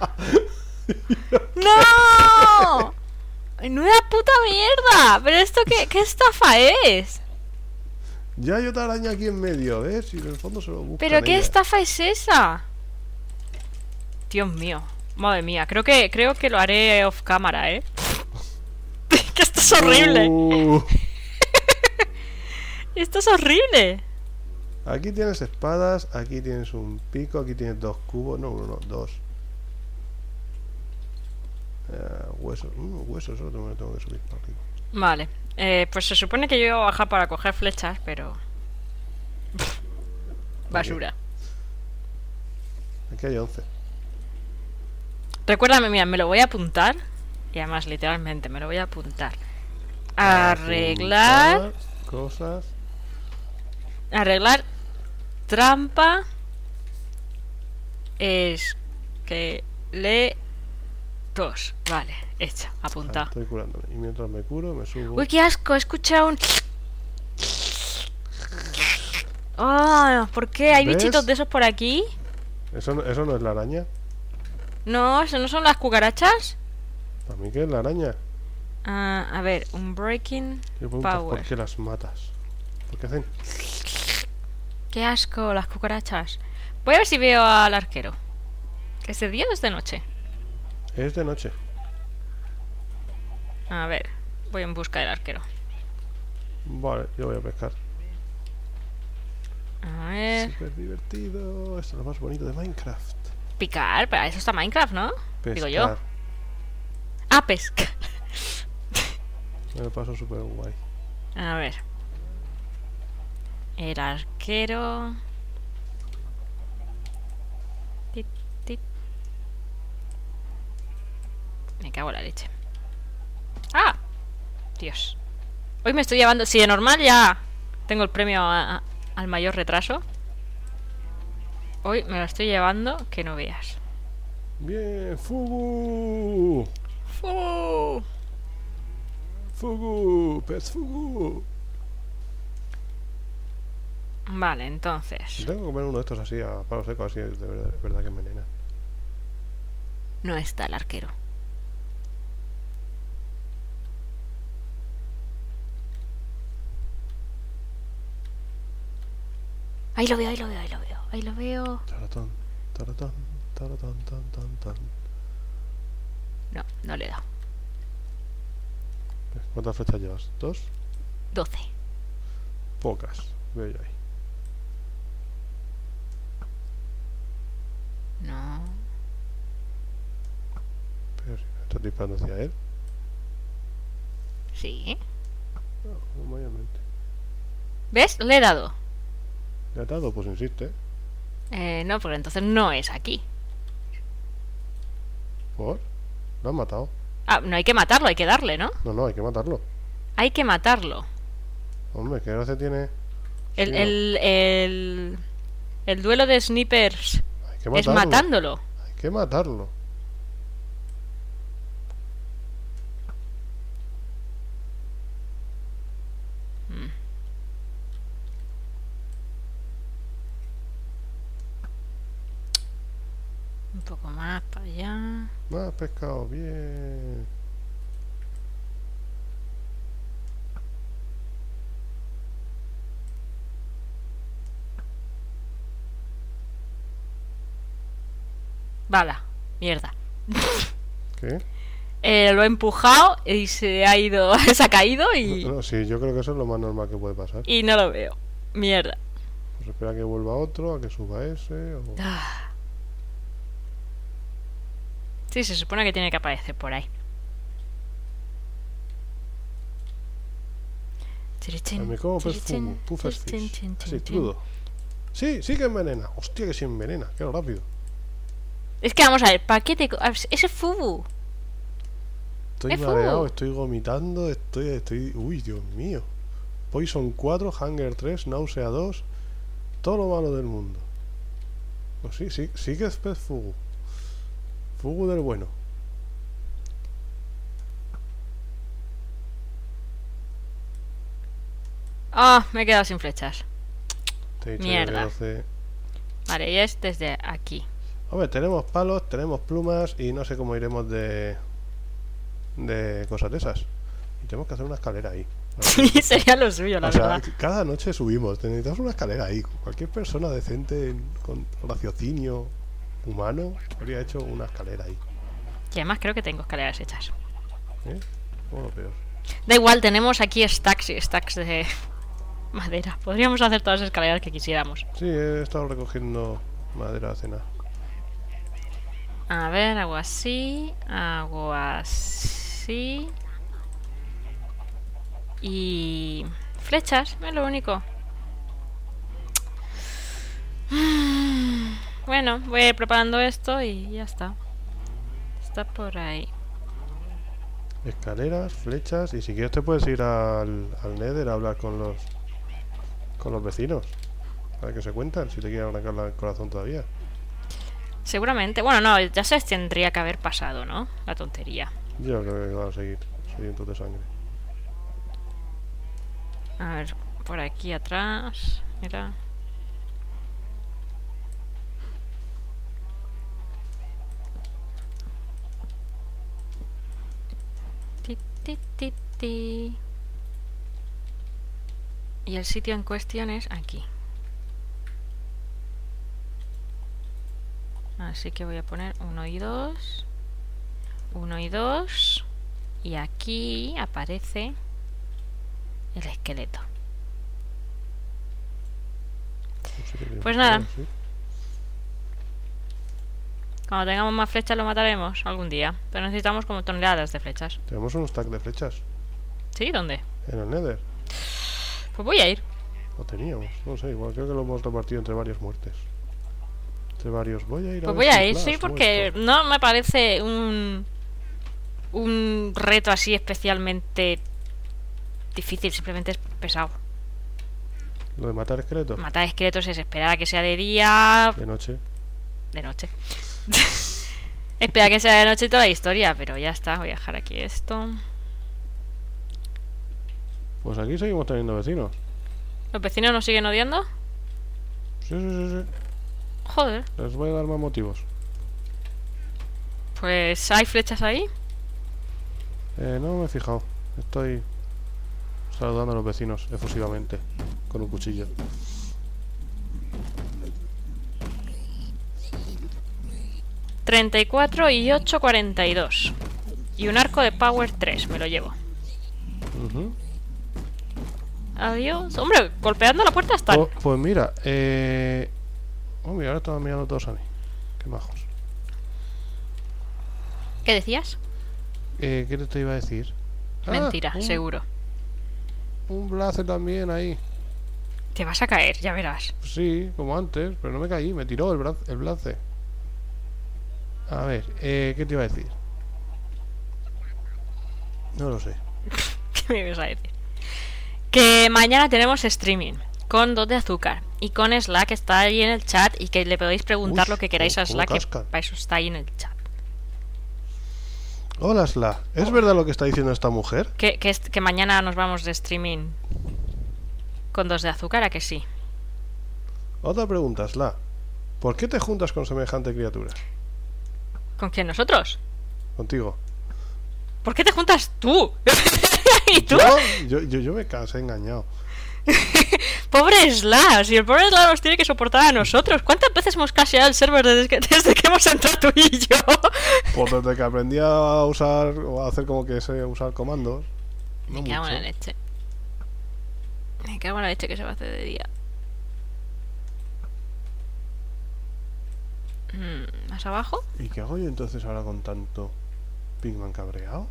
¡No! ¡Menuda puta mierda! ¿Pero esto qué, qué estafa es? Ya hay otra araña aquí en medio, ¿ves? Y en el fondo se lo buscan ¿Pero qué ellas. estafa es esa? Dios mío. Madre mía. Creo que, creo que lo haré off cámara, ¿eh? Que esto es horrible. Uh, Esto es horrible. aquí tienes espadas, aquí tienes un pico, aquí tienes dos cubos. No, uno, no, dos. Eh, huesos. Mm, huesos, solo tengo, tengo que subir para arriba. Vale. Eh, pues se supone que yo iba a bajar para coger flechas, pero... Basura. Aquí hay once. Recuérdame, mira, me lo voy a apuntar. Y además, literalmente, me lo voy a apuntar. Arreglar... Apuntar cosas. Arreglar... Trampa... Es... Que... Le... Dos. Vale, hecho, Ah, apuntado. estoy curándome. Y mientras me curo, me subo. Uy, qué asco, he escuchado un... Oh, ¿por qué? ¿Hay ¿Ves? bichitos de esos por aquí? ¿Eso, no- ¿Eso no es la araña? No, ¿eso no son las cucarachas? ¿Para mí qué es la araña? Ah, a ver, un breaking Yo pregunto por power. qué las matas. ¿Por qué hacen? Qué asco, las cucarachas. Voy a ver si veo al arquero. ¿Es de día o es de noche? Es de noche. A ver, voy en busca del arquero. Vale, yo voy a pescar. A ver... Súper divertido. Esto es lo más bonito de Minecraft. Picar, pero eso está Minecraft, ¿no? Pescar. Digo yo. Ah, pesca. Me lo paso súper guay. A ver. El arquero... Tit, tit. Me cago en la leche. ¡Ah! Dios. Hoy me estoy llevando... Si de normal ya tengo el premio a- a- al mayor retraso. Hoy me lo estoy llevando que no veas. Bien, Fugu. ¡Fu! Fugu, pez Fugu. Vale, entonces... Tengo que comer uno de estos así a palo seco, así de verdad, de verdad que envenena. No está el arquero. Ahí lo veo, ahí lo veo, ahí lo veo, ahí lo veo. Taratón, taratón, taratón, tan, tan, tan. No, no le he dado. ¿Cuántas flechas llevas? ¿Dos? doce. Pocas, veo yo ahí. No. Pero si me estás disparando hacia él. Sí. No, mayormente. ¿Ves? Le he dado. ¿Le ha dado? Pues insiste. Eh, no, porque entonces no es aquí. ¿Por? ¿Lo han matado? Ah, no hay que matarlo, hay que darle, ¿no? No, no, hay que matarlo. Hay que matarlo. Hombre, ¿qué gracia tiene? El, Sí, el, el, el duelo de snipers hay que es matarlo. matándolo. Hay que matarlo. poco más para allá. Más pescado, bien. Bala, mierda. ¿Qué? Eh, lo he empujado y se ha ido, se ha caído y, No, sí, yo creo que eso es lo más normal que puede pasar. y no lo veo. Mierda. Pues espera a que vuelva otro, a que suba ese. O... Ah. Sí, se supone que tiene que aparecer por ahí. A mí como pez fugu, puffers fish. Así, crudo. Sí, sí que envenena. Hostia, que sí envenena. Qué rápido. Es que vamos a ver, ¿para qué te... Ese fubu. Estoy Es mareado, fugu. estoy vomitando, estoy, estoy... Uy, Dios mío. Poison cuatro, Hunger tres, Náusea dos. Todo lo malo del mundo. Pues sí, sí, sí que es pez fugu. Fugu del bueno. Ah, me he quedado sin flechas. Te he dicho Mierda. que doce. Vale, y es desde aquí. Hombre, tenemos palos, tenemos plumas y no sé cómo iremos de... De cosas de esas. Y tenemos que hacer una escalera ahí. Sí, sería lo suyo, la O sea, verdad. cada noche subimos. Necesitamos una escalera ahí. Cualquier persona decente con raciocinio humano habría hecho una escalera ahí. Y además creo que tengo escaleras hechas. ¿Eh? Como lo peor. Da igual, tenemos aquí stacks y stacks de madera. Podríamos hacer todas las escaleras que quisiéramos. Sí, he estado recogiendo madera a cenar. A ver, hago así, hago así. Y... flechas, es lo único. Bueno, voy a ir preparando esto y ya está. Está por ahí. Escaleras, flechas. Y si quieres te puedes ir al, al Nether a hablar con los con los vecinos. A ver qué se cuentan, si te quieren arrancar el corazón todavía. Seguramente, bueno, no, ya se tendría que haber pasado, ¿no? La tontería. Yo creo que van a seguir sedientos de sangre. A ver, por aquí atrás. Mira. Ti, ti, ti, ti. Y el sitio en cuestión es aquí. Así que voy a poner uno y dos. Uno y dos. Y aquí aparece el esqueleto. No sé qué tiene Pues que nada. ser, ¿sí? Cuando tengamos más flechas lo mataremos algún día. Pero necesitamos como toneladas de flechas. Tenemos un stack de flechas ¿Sí? ¿Dónde? en el Nether. Pues voy a ir. Lo teníamos, no sé, igual creo que lo hemos repartido entre varias muertes. Entre varios, voy a ir a Pues ver voy si a ir, Flash sí, porque muerto. no me parece un un reto así especialmente difícil, simplemente es pesado. Lo de matar esqueletos. Matar esqueletos es esperar a que sea de día, De noche. de noche. Espera a que sea de noche toda la historia, pero ya está, voy a dejar aquí esto. Pues aquí seguimos teniendo vecinos. ¿Los vecinos nos siguen odiando? Sí, sí, sí, sí. Joder, Les voy a dar más motivos. pues ¿hay flechas ahí? Eh, no me he fijado. Estoy saludando a los vecinos efusivamente con un cuchillo. treinta y cuatro y ocho, cuarenta y dos. Y un arco de power tres, me lo llevo. Ujú. Adiós. Hombre, golpeando la puerta están. Oh, pues mira, eh... Oh, mira, ahora estaban mirando todos a mí. Qué majos. ¿Qué decías? Eh, ¿qué te iba a decir? Ah, Mentira, un, seguro. Un blaze también ahí. Te vas a caer, ya verás. Sí, como antes, pero no me caí, me tiró el, bra el blaze. A ver, eh, ¿qué te iba a decir? No lo sé. ¿Qué me ibas a decir? Que mañana tenemos streaming con Dos de Azúcar y con Slack, que está ahí en el chat, y que le podéis preguntar Uy, lo que queráis a cómo Slack, que cascan. para eso está ahí en el chat. Hola, Sla. ¿Es verdad lo que está diciendo esta mujer? Que, que, est- que mañana nos vamos de streaming con Dos de Azúcar, ¿a que sí? Otra pregunta, Sla. ¿Por qué te juntas con semejante criatura? ¿Con quién? ¿Nosotros? Contigo. ¿Por qué te juntas tú? ¿Y tú? Yo, yo, yo, yo me cansé engañado. Pobre Slash, y el pobre Slash nos tiene que soportar a nosotros. ¿Cuántas veces hemos casheado el server desde que, desde que hemos entrado tú y yo? Pues desde que aprendí a usar o a hacer como que sé usar comandos. No Me cago en mucho. la leche. Me cago en la leche que se va a hacer de día. Mm, ¿Más abajo? ¿Y qué hago yo entonces ahora con tanto Pigman cabreado?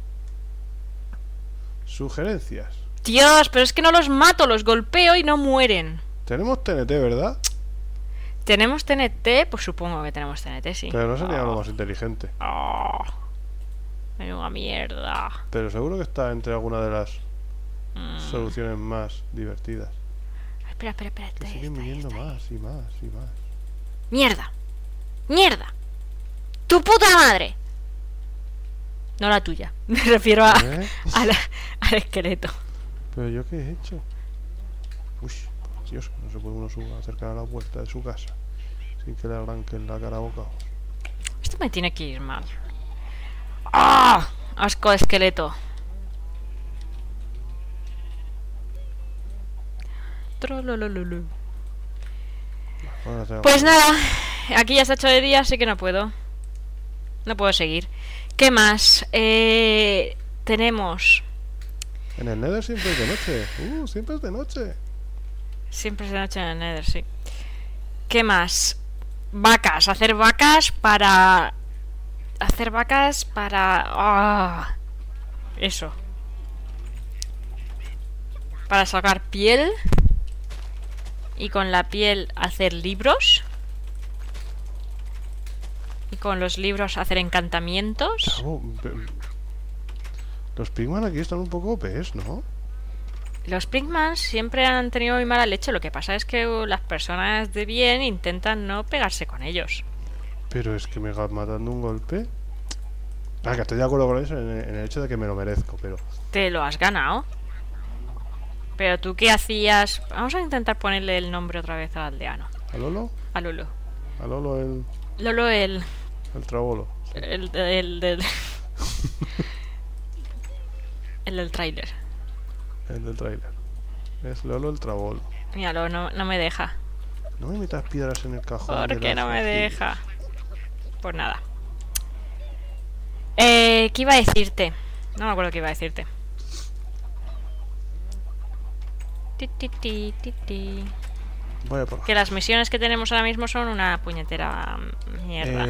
Sugerencias. Dios, pero es que no los mato, los golpeo y no mueren. Tenemos T N T, ¿verdad? ¿Tenemos T N T? Pues supongo que tenemos T N T, sí. Pero no sería Oh. lo más inteligente. Oh. Menuda mierda. Pero seguro que está entre alguna de las Mm. soluciones más divertidas. Espera, espera, espera. Que Está ahí, siguen está ahí, viniendo está ahí. más y más y más. ¡Mierda! ¡Mierda! ¡Tu puta madre! No la tuya. Me refiero a, ¿Eh? a la- al esqueleto. ¿Pero yo qué he hecho? Uy, por Dios, no se puede uno su- acercar a la puerta de su casa sin que le arranquen la cara a bocados. Esto me tiene que ir mal. ¡Ah! Asco de esqueleto. Trololololo. Ahora tengo Pues que- nada, aquí ya se ha hecho de día, así que no puedo. No puedo seguir. ¿Qué más? Eh, tenemos... En el Nether siempre es de noche. Uh, siempre es de noche. Siempre es de noche en el Nether, sí. ¿Qué más? Vacas. Hacer vacas para... Hacer vacas para... ¡Ah! Eso. Para sacar piel. Y con la piel hacer libros. Y con los libros hacer encantamientos. Oh, pe- los Pigman aquí están un poco O Pes, ¿no? Los Pigman siempre han tenido muy mala leche. Lo que pasa es que uh, las personas de bien intentan no pegarse con ellos. Pero es que me va matando un golpe. Ah, que estoy de acuerdo con eso en el, en el hecho de que me lo merezco, pero... Te lo has ganado. Pero tú qué hacías... Vamos a intentar ponerle el nombre otra vez al aldeano. ¿A Lolo? A Lolo. A Lolo el, Lolo el... el trabolo. El, el del... el del tráiler. El del trailer. Es Lolo el trabolo. Míralo, no, no me deja. No me metas piedras en el cajón. ¿Por de qué las no me hojillas. deja? Pues nada. Eh, ¿qué iba a decirte? No me acuerdo qué iba a decirte. Ti, ti, ti, ti, ti. Voy a por... Que las misiones que tenemos ahora mismo son una puñetera mierda.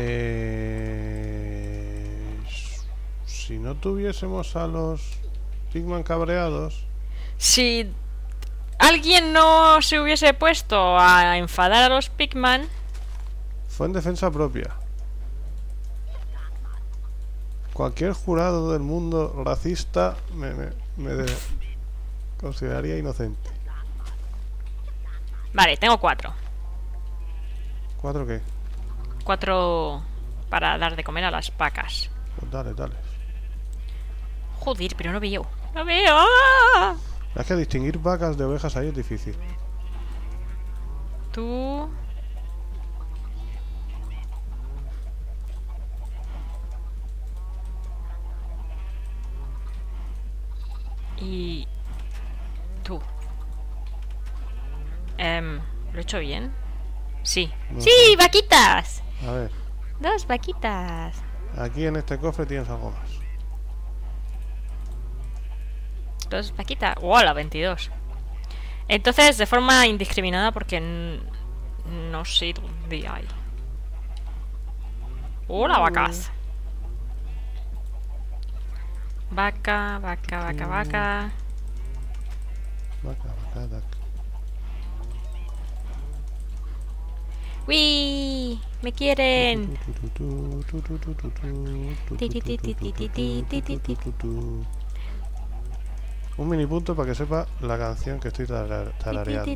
Eh... Si no tuviésemos a los Pigman cabreados... Si alguien no se hubiese puesto a enfadar a los Pigman, Fue en defensa propia. Cualquier jurado del mundo racista me, me, me de- consideraría inocente. vale, tengo cuatro. ¿Cuatro qué? Cuatro para dar de comer a las vacas. Pues dale, dale. Joder, pero no veo. No veo. ¡Ah! Es que distinguir vacas de ovejas ahí es difícil. Tú. Y tú. Em, ¿lo he hecho bien? Sí. No ¡Sí, sé. vaquitas! A ver, Dos vaquitas. aquí en este cofre tienes algo más. Dos vaquitas. ¡Wow! La veintidós. Entonces, de forma indiscriminada, porque n- no sé dónde hay. ¡Hola, vacas! Vaca, vaca, vaca, vaca. Vaca, vaca, vaca. ¡Uy! ¡Me quieren! Un mini punto para que sepa la canción que estoy tara- tarareando.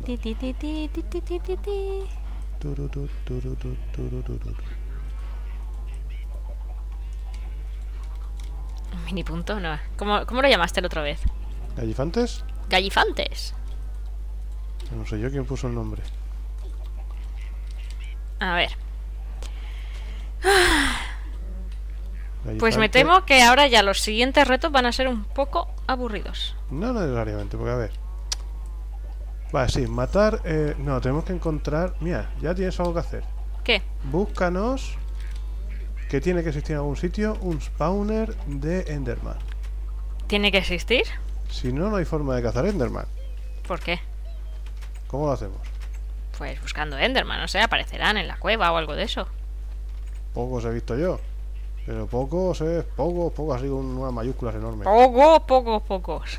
Un mini punto, no. ¿Cómo, cómo lo llamaste la otra vez? ¿Gallifantes? Gallifantes. No sé yo quién puso el nombre. A ver. Pues me temo que ahora ya los siguientes retos van a ser un poco aburridos. No necesariamente, porque a ver. Vale, sí, matar... Eh, no, tenemos que encontrar... Mira, ya tienes algo que hacer. ¿Qué? Búscanos... Que tiene que existir en algún sitio un spawner de Enderman. ¿Tiene que existir? Si no, no hay forma de cazar Enderman. ¿Por qué? ¿Cómo lo hacemos? Pues buscando Enderman, no sé, aparecerán en la cueva o algo de eso. Pocos he visto yo. Pero pocos es pocos, pocos así con unas mayúsculas enormes. Pocos, pocos, pocos.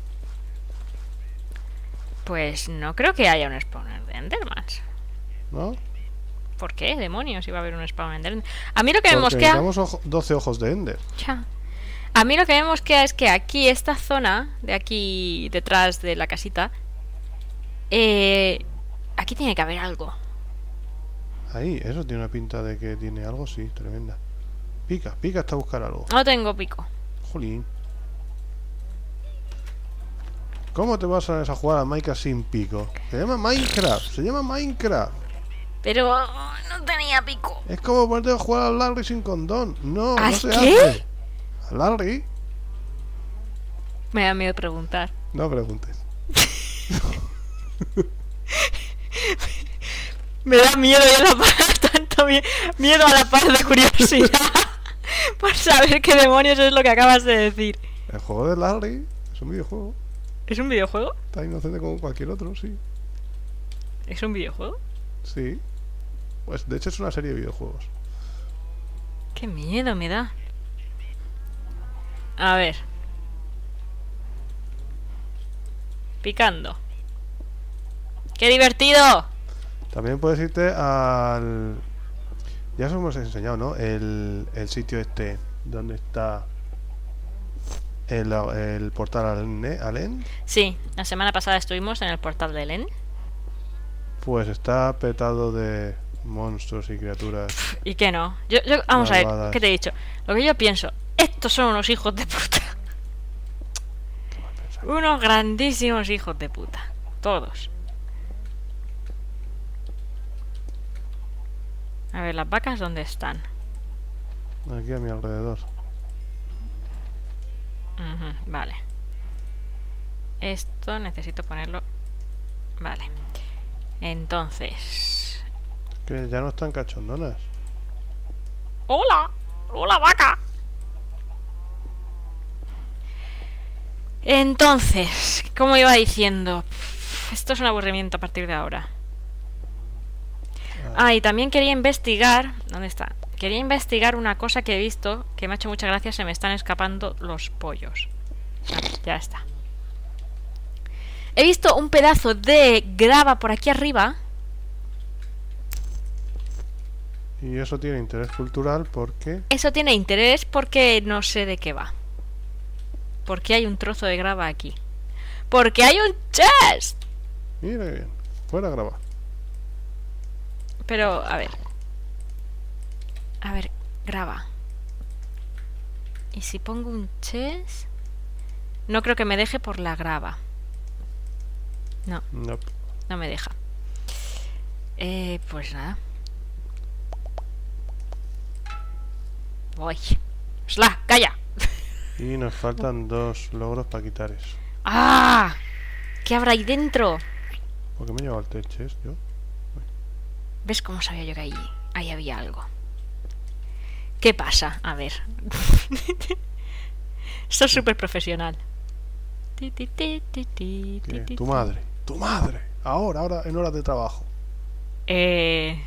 Pues no creo que haya un spawner de Endermans. ¿No? ¿Por qué? Demonios, iba a haber un spawner de Enderman. A mí lo que me Porque mosquea... necesitamos ojo- doce ojos de Ender. Ya. A mí lo que me mosquea es que aquí, esta zona, de aquí detrás de la casita, eh, aquí tiene que haber algo. Ahí, eso tiene una pinta de que tiene algo, sí, tremenda. Pica, pica hasta buscar algo. No tengo pico. Jolín. ¿Cómo te vas a jugar a Minecraft sin pico? Se llama Minecraft, se llama Minecraft. Pero no tenía pico. Es como ponerte a jugar al Larry sin condón. No, ¿A no se qué? hace. ¿Al Larry? Me da miedo preguntar. No preguntes. Me da miedo ya la paz, tanto mie- miedo a la paz de curiosidad por saber qué demonios es lo que acabas de decir. El juego de Larry es un videojuego. ¿Es un videojuego? Tan inocente como cualquier otro, sí. ¿Es un videojuego? Sí. Pues de hecho es una serie de videojuegos. Qué miedo me da. A ver. Picando. ¡Qué divertido! También puedes irte al... Ya os hemos enseñado, ¿no? El, el sitio este donde está el, el portal al Alen. Sí, la semana pasada estuvimos en el portal de Elen. Pues está petado de monstruos y criaturas. ¿Y qué no? Yo, yo, vamos a ver, Malvadas. ¿qué te he dicho? Lo que yo pienso, estos son unos hijos de puta. Qué mal pensado. Unos grandísimos hijos de puta. Todos. A ver, las vacas, ¿dónde están? Aquí a mi alrededor. Ujú, vale. Esto necesito ponerlo. Vale. Entonces. Que ya no están cachondonas. ¡Hola! ¡Hola, vaca! Entonces, como iba diciendo, esto es un aburrimiento a partir de ahora. Ah, y también quería investigar. ¿Dónde está? Quería investigar una cosa que he visto que me ha hecho mucha gracia. Se me están escapando los pollos. Ah, ya está. He visto un pedazo de grava por aquí arriba. Y eso tiene interés cultural porque... Eso tiene interés porque no sé de qué va. ¿Por qué hay un trozo de grava aquí? ¡Porque hay un chest! Mira qué bien. Fuera a grabar. Pero, a ver. A ver, grava. ¿Y si pongo un chest? No creo que me deje por la grava. No, Nope. no me deja. Eh, pues nada. Voy. ¡Sla! ¡Calla! Y nos faltan dos logros para quitar eso. ¡Ah! ¿Qué habrá ahí dentro? ¿Por qué me he llevado el techo yo? ¿Ves cómo sabía yo que ahí, ahí había algo? ¿Qué pasa? A ver. Esto es súper profesional. Ti, ti, ti, ti, ti, ¿Qué? ti, ti, Tu ti. madre. Tu madre. Ahora, ahora, en horas de trabajo. Eh...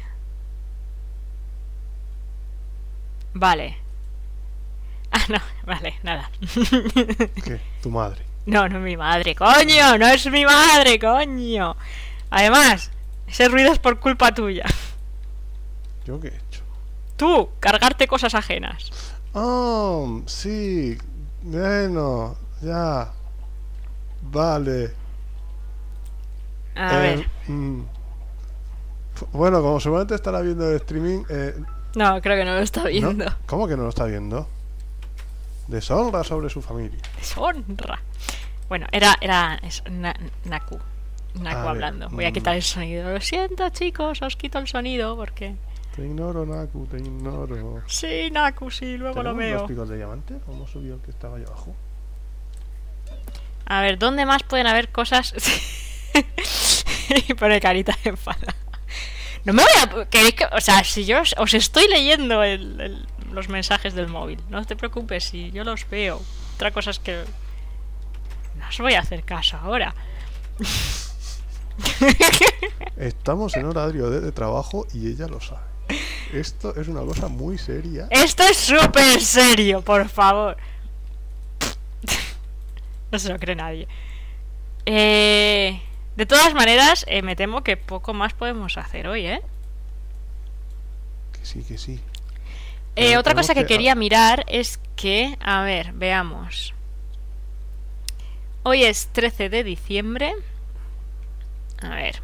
Vale. Ah, no, vale, nada. ¿Qué? Tu madre. No, no es mi madre, coño, no es mi madre, coño. Además, ese ruido es por culpa tuya. ¿Yo qué he hecho? Tú, cargarte cosas ajenas. Oh, sí. Bueno, ya. Vale. A Eh, ver. mm. F- Bueno, como seguramente estará viendo el streaming. Eh, No, creo que no lo está ¿no? viendo. ¿Cómo que no lo está viendo? Deshonra sobre su familia. Deshonra. Bueno, era, era es, na, Naku. Naku A ver, hablando. Voy a mm. quitar el sonido. Lo siento, chicos, os quito el sonido porque Te ignoro, Naku, te ignoro. Sí, Naku, sí, luego lo ¿Tenemos veo. los picos de diamante? ¿O hemos subido el que estaba ahí abajo? A ver, ¿dónde más pueden haber cosas? Y pone carita de enfada. No me voy a... ¿Queréis que... O sea, si yo os, os estoy leyendo el, el, los mensajes del móvil, no te preocupes, si yo los veo. Otra cosa es que... No os voy a hacer caso ahora. Estamos en horario de, de trabajo y ella lo sabe. Esto es una cosa muy seria. Esto es súper serio, por favor. No se lo cree nadie. Eh... De todas maneras, eh, me temo que poco más podemos hacer hoy, ¿eh? Que sí, que sí. Eh, otra cosa que, que quería mirar es que... A ver, veamos. Hoy es trece de diciembre. A ver.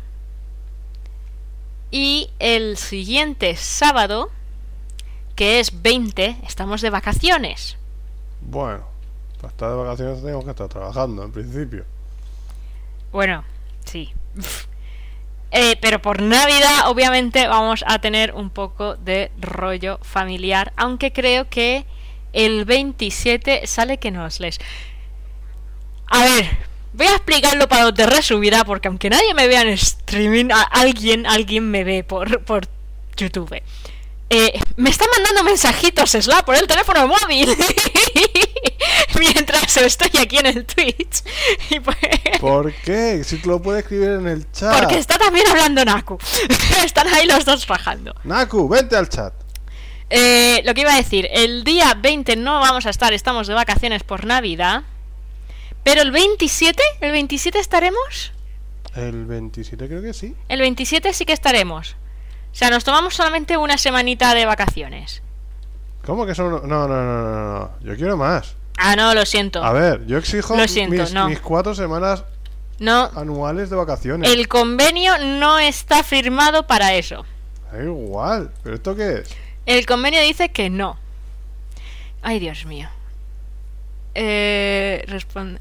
Y el siguiente sábado, que es veinte, estamos de vacaciones. Bueno, para estar de vacaciones tenemos que estar trabajando, en principio. Bueno, sí. Eh, pero por Navidad, obviamente, vamos a tener un poco de rollo familiar. Aunque creo que el veintisiete sale que nos les... A ver, voy a explicarlo para los de resubirá, porque aunque nadie me vea en streaming, a alguien, alguien me ve por, por YouTube. Eh, me está mandando mensajitos Slap por el teléfono móvil mientras estoy aquí en el Twitch. Y pues... ¿Por qué? Si te lo puedes escribir en el chat. Porque está también hablando Naku. Están ahí los dos rajando. Naku, vente al chat. Eh, lo que iba a decir, el día veinte no vamos a estar, estamos de vacaciones por Navidad. Pero el veintisiete, ¿el veintisiete estaremos? El veintisiete creo que sí. El veintisiete sí que estaremos. O sea, nos tomamos solamente una semanita de vacaciones. ¿Cómo que son? No, no, no, no, no, no. Yo quiero más. Ah, no, lo siento. A ver, yo exijo Lo siento, mis, no. mis cuatro semanas No, anuales de vacaciones. el convenio no está firmado para eso. Da igual. ¿Pero esto qué es? El convenio dice que no. Ay, Dios mío. Eh... Responde...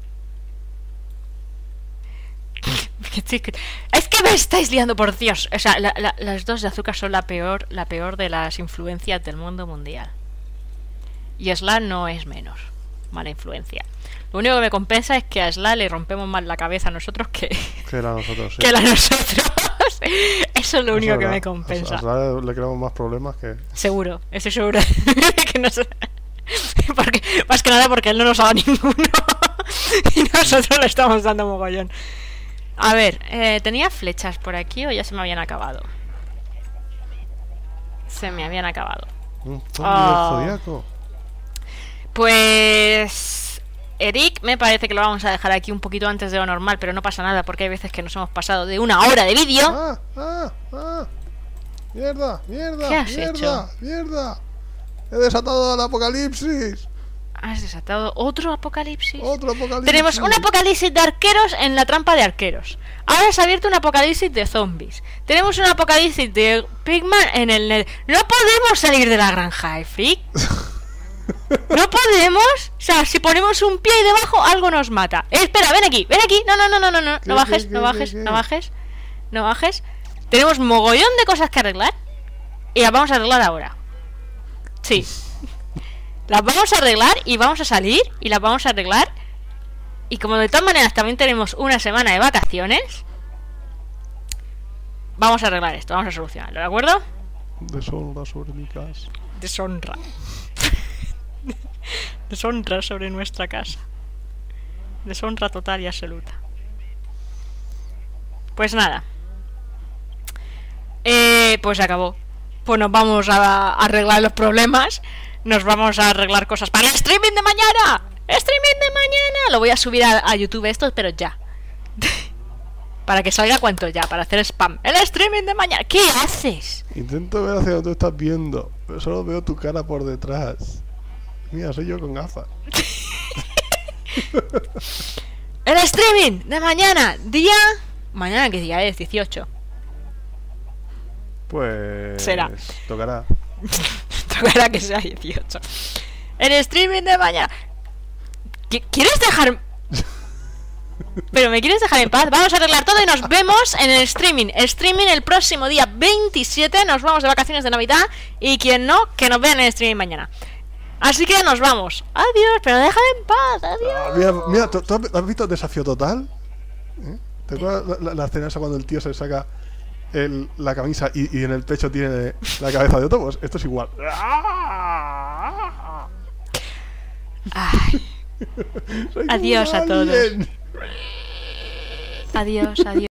Es que me estáis liando, por Dios. O sea, la, la, las dos de azúcar son la peor, la peor de las influencias del mundo mundial. Y Sla no es menos mala influencia. Lo único que me compensa es que a Sla le rompemos más la cabeza a nosotros que, Que era nosotros, sí. que a nosotros. Eso es lo único Es que verdad. me compensa. A Sla le creamos más problemas que... Seguro, estoy seguro que no sé. Porque, más que nada porque él no nos ha dado ninguno. Y nosotros le estamos dando mogollón. A ver, eh, ¿tenía flechas por aquí o ya se me habían acabado? Se me habían acabado. Un zombie Oh. del zodiaco. Pues... Eric, me parece que lo vamos a dejar aquí un poquito antes de lo normal, pero no pasa nada porque hay veces que nos hemos pasado de una hora de vídeo. ¡Ah! ¡Ah! ¡Ah! ¡Mierda! ¡Mierda! ¿Qué has ¡Mierda! hecho? ¡Mierda! ¡He desatado el apocalipsis! Has desatado otro apocalipsis. ¡Otro apocalipsis! Tenemos un apocalipsis de arqueros en la trampa de arqueros. Ahora se ha abierto un apocalipsis de zombies. Tenemos un apocalipsis de Pigman en el net. No podemos salir de la granja, ¿eh, Freak? No podemos. O sea, si ponemos un pie ahí debajo, algo nos mata. Eh, espera, ven aquí, ven aquí. No, no, no, no, no, no. ¿Qué, No bajes, qué, no qué, bajes, qué, qué? no bajes. No bajes. Tenemos mogollón de cosas que arreglar. Y las vamos a arreglar ahora. Sí. Las vamos a arreglar y vamos a salir y las vamos a arreglar. Y como de todas maneras también tenemos una semana de vacaciones, vamos a arreglar esto, vamos a solucionarlo, ¿de acuerdo? Deshonra sobre mi casa. Deshonra. Deshonra sobre nuestra casa. Deshonra total y absoluta. Pues nada. Eh, pues se acabó. Pues nos vamos a arreglar los problemas. Nos vamos a arreglar cosas para el streaming de mañana. Streaming de mañana. Lo voy a subir a, a YouTube esto, pero ya. Para que salga cuanto ya, para hacer spam. El streaming de mañana. ¿Qué haces? Intento ver hacia dónde estás viendo, pero solo veo tu cara por detrás. Mira, soy yo con gafas. El streaming de mañana. Día... Mañana, ¿qué día es? dieciocho. Pues... Será. Tocará. Tocará que sea dieciocho. El streaming de mañana. ¿Qui- ¿Quieres dejar...? Pero me quieres dejar en paz. Vamos a arreglar todo y nos vemos en el streaming. Streaming el próximo día veintisiete. Nos vamos de vacaciones de Navidad. Y quien no, que nos vean en el streaming mañana. Así que nos vamos. Adiós, pero déjame en paz. Adiós. Ah, mira, mira, ¿tú, tú has visto Desafío Total? ¿Eh? ¿Te acuerdas la, la, la escena esa cuando el tío se saca el, la camisa y, y en el pecho tiene la cabeza de otro? Pues esto es igual. Ay. Adiós a todos. Adiós, adiós.